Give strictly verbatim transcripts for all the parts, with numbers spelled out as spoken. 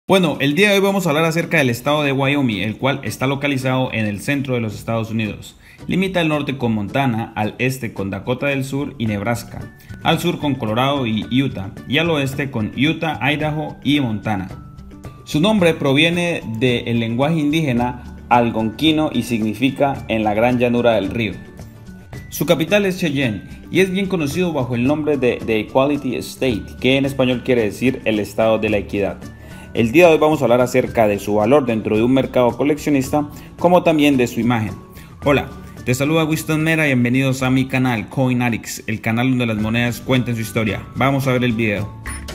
Bueno, el día de hoy vamos a hablar acerca del estado de Wyoming, el cual está localizado en el centro de los Estados Unidos. Limita al norte con Montana, al este con Dakota del Sur y Nebraska, al sur con Colorado y Utah, y al oeste con Utah, Idaho y Montana. Su nombre proviene del lenguaje indígena algonquino y significa en la gran llanura del río. Su capital es Cheyenne y es bien conocido bajo el nombre de The Equality State, que en español quiere decir el estado de la equidad. El día de hoy vamos a hablar acerca de su valor dentro de un mercado coleccionista, como también de su imagen. Hola, te saluda Winston Mera y bienvenidos a mi canal Coinaddicts, el canal donde las monedas cuentan su historia. Vamos a ver el video.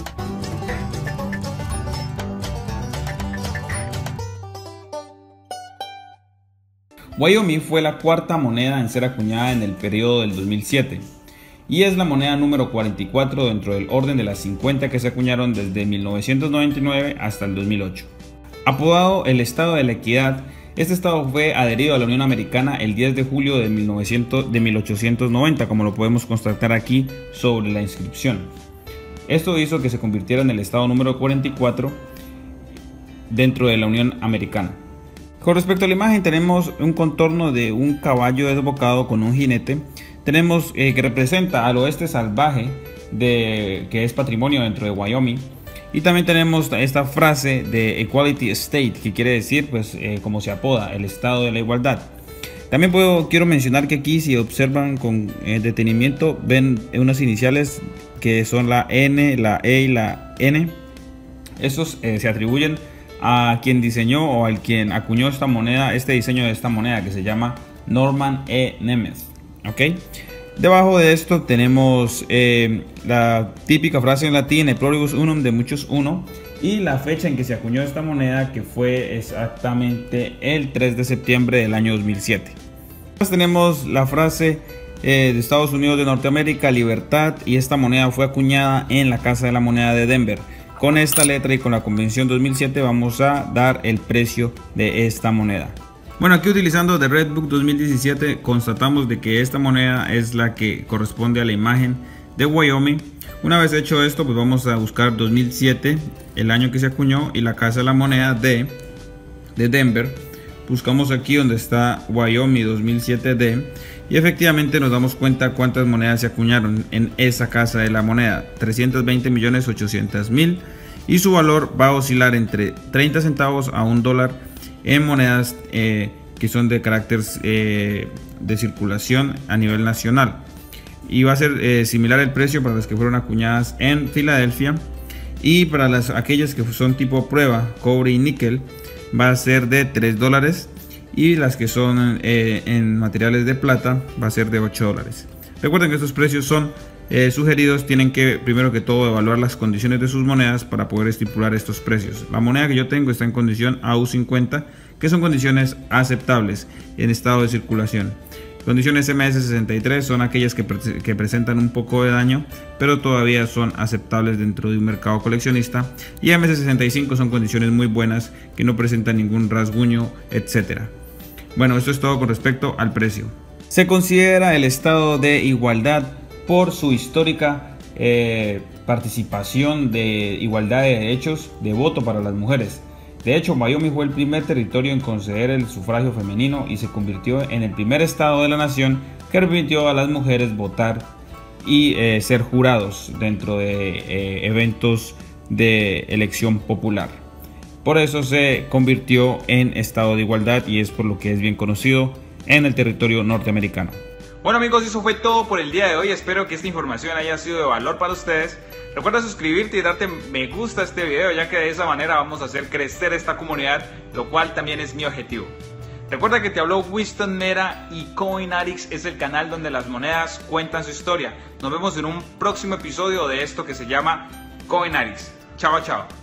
Wyoming fue la cuarta moneda en ser acuñada en el periodo del dos mil siete. Y es la moneda número cuarenta y cuatro dentro del orden de las cincuenta que se acuñaron desde mil novecientos noventa y nueve hasta el dos mil ocho. Apodado el Estado de la Equidad, este estado fue adherido a la Unión Americana el diez de julio de, mil ochocientos noventa, como lo podemos constatar aquí sobre la inscripción. Esto hizo que se convirtiera en el estado número cuarenta y cuatro dentro de la Unión Americana. Con respecto a la imagen, tenemos un contorno de un caballo desbocado con un jinete. Tenemos eh, que representa al oeste salvaje, de, que es patrimonio dentro de Wyoming. Y también tenemos esta frase de Equality State, que quiere decir, pues, eh, como se apoda, el estado de la igualdad. También puedo, quiero mencionar que aquí, si observan con eh, detenimiento, ven unas iniciales que son la N, la E y la N. Estos eh, se atribuyen a quien diseñó o al quien acuñó esta moneda, este diseño de esta moneda, que se llama Norman E. Nemeth. ¿Ok? Debajo de esto tenemos eh, la típica frase en latín, e pluribus unum, de muchos uno, y la fecha en que se acuñó esta moneda, que fue exactamente el tres de septiembre del año dos mil siete. Después tenemos la frase eh, de Estados Unidos de Norteamérica, libertad, y esta moneda fue acuñada en la Casa de la Moneda de Denver. Con esta letra y con la convención dos mil siete vamos a dar el precio de esta moneda. Bueno, aquí utilizando The Red Book dos mil diecisiete constatamos de que esta moneda es la que corresponde a la imagen de Wyoming. Una vez hecho esto, pues vamos a buscar dos mil siete, el año que se acuñó, y la Casa de la Moneda de, de Denver. Buscamos aquí donde está Wyoming dos mil siete D y efectivamente nos damos cuenta cuántas monedas se acuñaron en esa Casa de la Moneda: trescientos veinte millones ochocientos mil, y su valor va a oscilar entre treinta centavos a un dólar en monedas eh, que son de carácter eh, de circulación a nivel nacional. Y va a ser eh, similar el precio para las que fueron acuñadas en Filadelfia, y para las aquellas que son tipo prueba, cobre y níquel, va a ser de tres dólares, y las que son eh, en materiales de plata va a ser de ocho dólares. Recuerden que estos precios son eh, sugeridos, tienen que primero que todo evaluar las condiciones de sus monedas para poder estipular estos precios. La moneda que yo tengo está en condición A U cincuenta, que son condiciones aceptables en estado de circulación. Condiciones M S sesenta y tres son aquellas que, pre que presentan un poco de daño, pero todavía son aceptables dentro de un mercado coleccionista. Y M S sesenta y cinco son condiciones muy buenas, que no presentan ningún rasguño, etcétera. Bueno, esto es todo con respecto al precio. Se considera el estado de igualdad por su histórica eh, participación de igualdad de derechos de voto para las mujeres. De hecho, Wyoming fue el primer territorio en conceder el sufragio femenino y se convirtió en el primer estado de la nación que permitió a las mujeres votar y eh, ser jurados dentro de eh, eventos de elección popular. Por eso se convirtió en estado de igualdad y es por lo que es bien conocido en el territorio norteamericano. Bueno amigos, eso fue todo por el día de hoy. Espero que esta información haya sido de valor para ustedes. Recuerda suscribirte y darte me gusta a este video, ya que de esa manera vamos a hacer crecer esta comunidad, lo cual también es mi objetivo. Recuerda que te habló Winston Mera y Coinaddicts es el canal donde las monedas cuentan su historia. Nos vemos en un próximo episodio de esto que se llama Coinaddicts. Chao, chao.